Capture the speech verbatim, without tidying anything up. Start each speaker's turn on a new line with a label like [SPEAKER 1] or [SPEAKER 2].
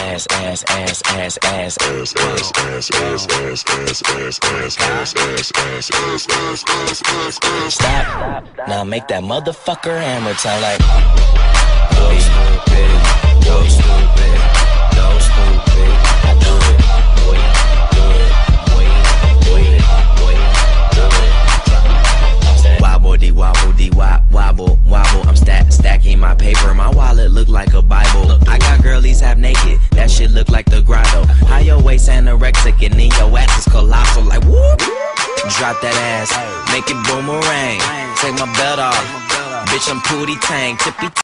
[SPEAKER 1] ass, ass, ass, ass, ass, ass, ass, ass, ass, ass, ass, ass, ass, ass, ass, ass, ass, ass, ass. Stop. Now make that motherfucker hammer time like. Go stupid, go stupid, go stupid. I do it, boy, do it, boy, boy, boy, do it. Wobble dee wobble dee wop wobble wobble. I'm stack stacking my paper. My wallet look like a Bible. I got girlies half naked. That shit look like the grotto. How your waist anorexic and then your ass is colossal. Like whoop. Drop that ass, make it boomerang. Take my belt off, bitch. I'm Pootie Tang, tippy.